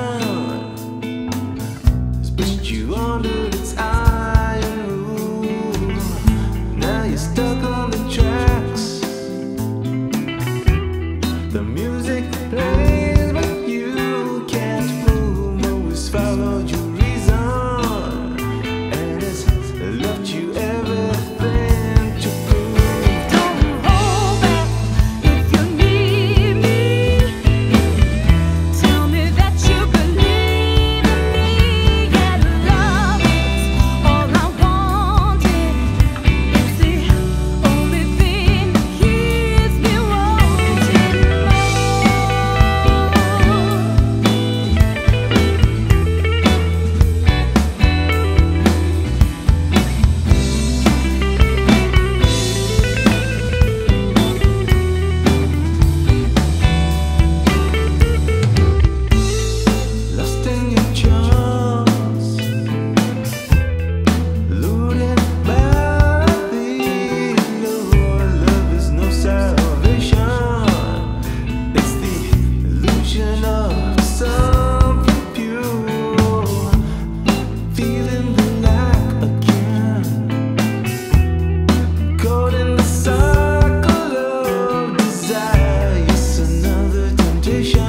has put you under its iron rule. Now you're stuck on the tracks. The music plays, but you can't move. Always followed your reason, and it's left you everything to prove. Don't hold back if you need me. Tell me that you believe in me. Yeah, love is all I wanted. It's the only thing that keeps me wanting more. Lost in your charms, lured by the allure. Love is no salvation. It's the illusion of something pure. Feeling the lack again, caught in the cycle of desire. Yes, another temptation.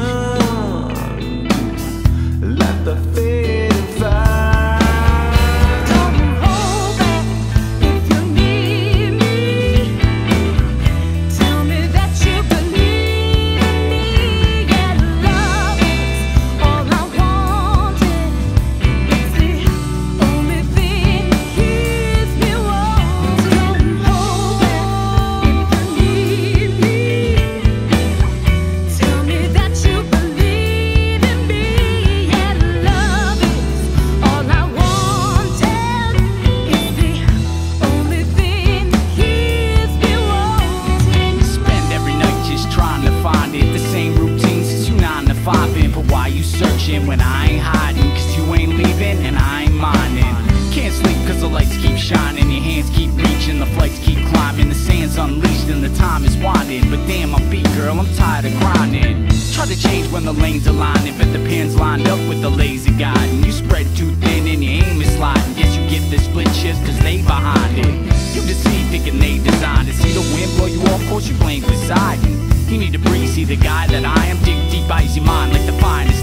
Like the fading fire. Don't hold back if you need me. Tell me that you believe in me. Yeah, love is all I wanted. It's the only thing that keeps me wanting. Don't hold back if you need me. Tell me that you believe in me. Yeah, love is all I wanted. It's the only thing that keeps me wanting. Spend every night just trying to find it. The same routine since you 9 to 5 in. But why you searching when I ain't hiding? Cause you ain't leaving and I ain't minding. Can't sleep cause the lights keep shining. Your hands keep reaching, the flights keep climbing. The sand's unleashed and the time is winding. But damn, I'm beat, girl, I'm tired of grinding. Try to change when the lanes aligning, but the pins lined up with the lazy guide. And you spread too thin and your aim is sliding. Guess you get the split shifts cause they behind it. You deceive thinking they designed it. See the wind blow you off course, you blame Poseidon. You need to breathe, see the guy that I am. Dig deep, ice your mind like the finest.